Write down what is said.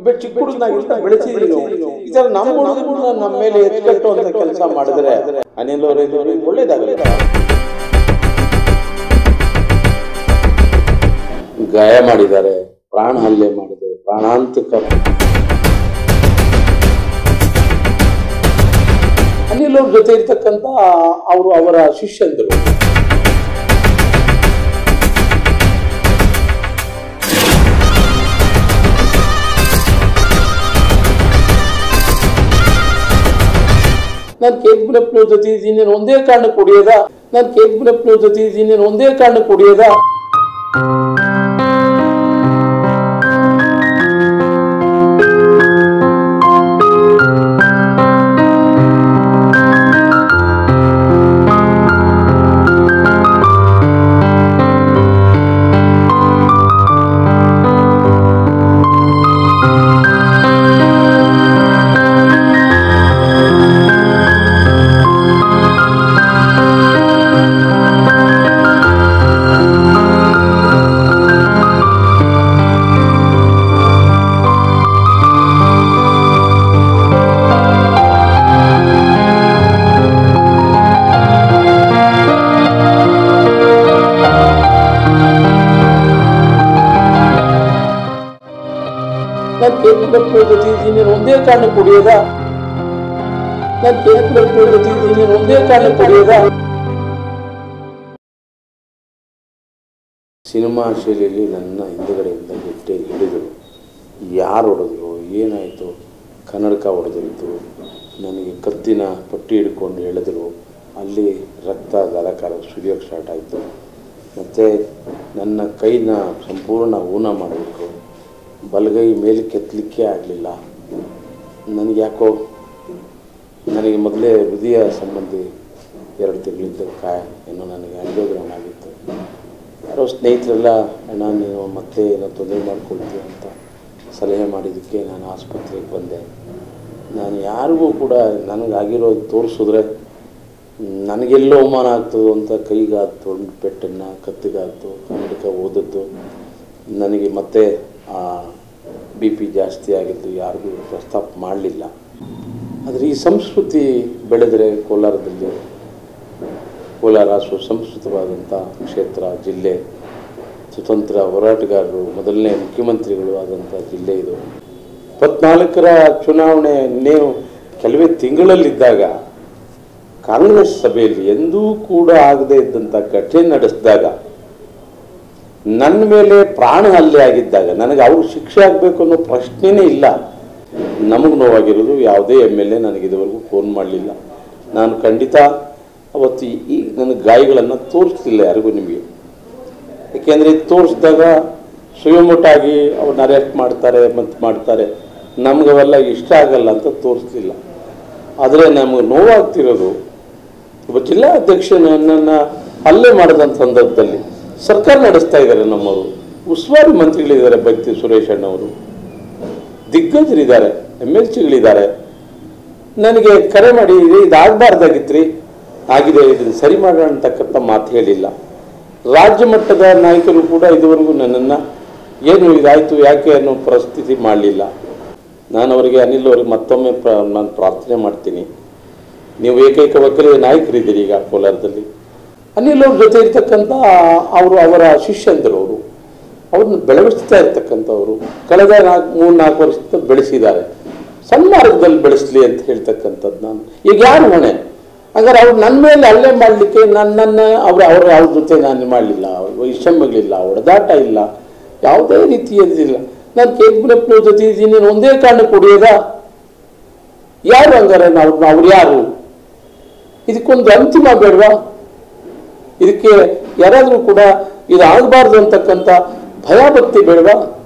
ಚಿಕ್ಕ ಹುಡುಗನಾಗಿರ್ತಾ ಬೆಳೆಸಿದೀವಿ ಈ ತರ ನಮ್ಮ ಹುಡುಗರು ನಮ್ಮ ಮೇಲೆ ಎತ್ಕಟ್ಟುವಂತ ಕೆಲಸ ಮಾಡಿದ್ರೆ ಅನಿಲ್ ಅವರೇ ಒಳ್ಳೇದಾಗಲ್ಲ. ಗಾಯ ಮಾಡಿದ್ದಾರೆ, ಪ್ರಾಣ ಹಲ್ಲೆ ಮಾಡಿದ್ದಾರೆ, ಪ್ರಾಣಾಂತಕ. ಅನಿಲ್ ಅವ್ರ ಜೊತೆ ಇರ್ತಕ್ಕಂಥ ಅವರ ಶಿಷ್ಯಂದರು ನಾನು ಕೇಕ್ ಬಿನಪ್ಪನ ಜೊತೆ ಇದ್ದೀನಿ ಒಂದೇ ಕಾರಣ ಕುಡಿಯೋದ, ನಾನು ಕೇಕ್ ಬಿನಪ್ಪನ ಜೊತೆ ಇದ್ದೀನಿ ಒಂದೇ ಕಾರಣ ಕುಡಿಯೋದ. ನಾನು ಕೇಕ್ ಬಿನಪ್ಪನ ಜೊತೆ ಇದ್ದೀನಿ ಒಂದೇ ಕಾರಣ ಕುಡಿಯೋದ, ನಾನು ಕೇಕ್ ಬಿನಪ್ಪನ ಜೊತೆ ಇದ್ದೀನಿ ಒಂದೇ ಕಾರಣ ಕುಡಿಯೋದ. ಸಿನಿಮಾ ಶೈಲಿಯಲ್ಲಿ ನನ್ನ ಹಿಂದುಗಡೆಯಿಂದ ಗೆಟ್ಟೆ ಹಿಡಿದರು. ಯಾರು ಹೊಡೆದ್ರು, ಏನಾಯಿತು, ಕನ್ನಡಕ ಹೊಡೆದಿತ್ತು, ನನಗೆ ಕತ್ತಿನ ಪಟ್ಟಿ ಹಿಡ್ಕೊಂಡು ಎಳೆದರು. ಅಲ್ಲಿ ರಕ್ತ ಧಾರಾಕಾರ ಸುರಿಯೋಕ್ಕೆ ಸ್ಟಾರ್ಟ್ ಆಯಿತು. ಮತ್ತು ನನ್ನ ಕೈನ ಸಂಪೂರ್ಣ ಊನ ಮಾಡಬೇಕು. ಬಲಗೈ ಮೇಲೆ ಕೆತ್ತಲಿಕ್ಕೆ ಆಗಲಿಲ್ಲ. ನನಗೆ ಯಾಕೋ ನನಗೆ ಮೊದಲೇ ಹೃದಯ ಸಂಬಂಧಿ 2 ತಿಂಗಳಿದ್ದ ಏನೋ ನನಗೆ ಆಂಜಿಯೋಗ್ರಾಮ್ ಆಗಿತ್ತು. ಯಾರೋ ಸ್ನೇಹಿತರೆಲ್ಲ ಅಣ್ಣ ನೀನು ಮತ್ತೆ ಏನೋ ತೊಂದರೆ ಮಾಡ್ಕೊಳ್ತೀವಿ ಅಂತ ಸಲಹೆ ಮಾಡಿದ್ದಕ್ಕೆ ನಾನು ಆಸ್ಪತ್ರೆಗೆ ಬಂದೆ. ನಾನು ಯಾರಿಗೂ ಕೂಡ ನನಗಾಗಿರೋದು ತೋರಿಸಿದ್ರೆ ನನಗೆಲ್ಲೋ ಅವಮಾನ ಆಗ್ತದೋ ಅಂತ ಕೈಗಾತು ಪೆಟ್ಟನ್ನು ಕತ್ತಿಗಾತು ಕನ್ನಡಕ ಓದದ್ದು. ನನಗೆ ಮತ್ತೆ BP ಜಾಸ್ತಿ ಆಗಿದ್ದು ಯಾರಿಗೂ ಪ್ರಸ್ತಾಪ ಮಾಡಲಿಲ್ಲ. ಆದರೆ ಈ ಸಂಸ್ಕೃತಿ ಬೆಳೆದರೆ ಕೋಲಾರದಲ್ಲಿ, ಕೋಲಾರ ಸುಸಂಸ್ಕೃತವಾದಂಥ ಕ್ಷೇತ್ರ, ಜಿಲ್ಲೆ, ಸ್ವತಂತ್ರ ಹೋರಾಟಗಾರರು, ಮೊದಲನೇ ಮುಖ್ಯಮಂತ್ರಿಗಳು ಆದಂಥ ಜಿಲ್ಲೆ ಇದು. 24ರ ಚುನಾವಣೆ ನೀವು ಕೆಲವೇ ತಿಂಗಳಲ್ಲಿದ್ದಾಗ ಕಾಂಗ್ರೆಸ್ ಸಭೆಯಲ್ಲಿ ಎಂದೂ ಕೂಡ ಆಗದೇ ಇದ್ದಂಥ ಘಟನೆ ನಡೆಸಿದಾಗ, ನನ್ನ ಮೇಲೆ ಪ್ರಾಣ ಹಲ್ಲೆ ಆಗಿದ್ದಾಗ ನನಗೆ ಅವ್ರಿಗೆ ಶಿಕ್ಷೆ ಆಗಬೇಕು ಅನ್ನೋ ಪ್ರಶ್ನೆನೇ ಇಲ್ಲ. ನಮಗೆ ನೋವಾಗಿರೋದು ಯಾವುದೇ MLA ನನಗೆ ಇದುವರೆಗೂ ಫೋನ್ ಮಾಡಲಿಲ್ಲ. ನಾನು ಖಂಡಿತ ಅವತ್ತು ಈ ನನ್ನ ಗಾಯಗಳನ್ನು ತೋರಿಸ್ಲಿಲ್ಲ ಯಾರಿಗೂ ನಿಮಗೆ. ಏಕೆಂದರೆ ಇದು ತೋರಿಸಿದಾಗ ಸುಯಮುಟಾಗಿ ಅವ್ರನ್ನ ಅರೆಸ್ಟ್ ಮಾಡ್ತಾರೆ, ನಮಗವೆಲ್ಲ ಇಷ್ಟ ಆಗಲ್ಲ ಅಂತ ತೋರಿಸ್ಲಿಲ್ಲ. ಆದರೆ ನಮಗೆ ನೋವಾಗ್ತಿರೋದು ಒಬ್ಬ ಜಿಲ್ಲಾ ಅಧ್ಯಕ್ಷನನ್ನು ಹಲ್ಲೆ ಮಾಡಿದಂಥ ಸಂದರ್ಭದಲ್ಲಿ ಸರ್ಕಾರ ನಡೆಸ್ತಾ ಇದ್ದಾರೆ. ನಮ್ಮವರು ಉಸ್ತುವಾರಿ ಮಂತ್ರಿಗಳಿದ್ದಾರೆ, ಬೈತಿ ಸುರೇಶ್ ಅಣ್ಣವರು, ದಿಗ್ಗಜರಿದ್ದಾರೆ, MLCಗಳಿದ್ದಾರೆ. ನನಗೆ ಕರೆ ಮಾಡಿ ಇದಾಗಬಾರ್ದಾಗಿತ್ತು, ಆಗಿದೆ, ಇದನ್ನು ಸರಿ ಮಾಡೋಣ ಅಂತಕ್ಕಂಥ ಮಾತು ಹೇಳಿಲ್ಲ. ರಾಜ್ಯ ಮಟ್ಟದ ನಾಯಕರು ಕೂಡ ಇದುವರೆಗೂ ನನ್ನನ್ನು ಏನು ಇದಾಯಿತು ಯಾಕೆ ಅನ್ನೋ ಪರಿಸ್ಥಿತಿ ಮಾಡಲಿಲ್ಲ. ನಾನು ಅವರಿಗೆ, ಅನಿಲ್ ಅವರಿಗೆ ಮತ್ತೊಮ್ಮೆ ನಾನು ಪ್ರಾರ್ಥನೆ ಮಾಡ್ತೀನಿ. ನೀವು ಏಕೈಕ ವಕೀಲ ನಾಯಕರಿದ್ದೀರಿ ಈಗ ಕೋಲಾರದಲ್ಲಿ. ಅನಿಲ್ ಅವ್ರ ಜೊತೆ ಇರ್ತಕ್ಕಂಥ ಅವರ ಶಿಷ್ಯಂದರು, ಅವ್ರನ್ನ ಬೆಳೆಸ್ತಾ ಇರ್ತಕ್ಕಂಥವ್ರು ಕಳೆದ 3-4 ವರ್ಷದಿಂದ ಬೆಳೆಸಿದ್ದಾರೆ. ಸಣ್ಣ ಮಾರ್ಗದಲ್ಲಿ ಬೆಳೆಸಲಿ ಅಂತ ಹೇಳ್ತಕ್ಕಂಥದ್ದು ನಾನು. ಈಗ ಯಾರು ಹೊಣೆ? ಹಾಗಾದ್ರೆ ಅವ್ರು ನನ್ನ ಮೇಲೆ ಹಲ್ಲೆ ಮಾಡಲಿಕ್ಕೆ ನನ್ನನ್ನು ಅವ್ರ ಜೊತೆ ನಾನು ಮಾಡಲಿಲ್ಲ, ವೈಷಮ್ಯಗಳಿಲ್ಲ, ಹೊಡೆದಾಟ ಇಲ್ಲ, ಯಾವುದೇ ರೀತಿಯದಿಲ್ಲ. ನಾನು ಕೇಕ್ ಬಿನಪ್ಪನ ಜೊತೆ ಇದ್ದೀನಿ ಒಂದೇ ಕಾರಣ ಕುಡಿಯೋದ? ಯಾರು ಹಂಗಾರೆ? ಅವ್ರು ಯಾರು? ಇದಕ್ಕೊಂದು ಅಂತಿಮ ಬೇಡವಾ? ಇದಕ್ಕೆ ಯಾರಾದರೂ ಕೂಡ ಇದು ಆಗಬಾರ್ದು ಅಂತಕ್ಕಂಥ ಭಯಭಕ್ತಿ ಬೇಡವಾ?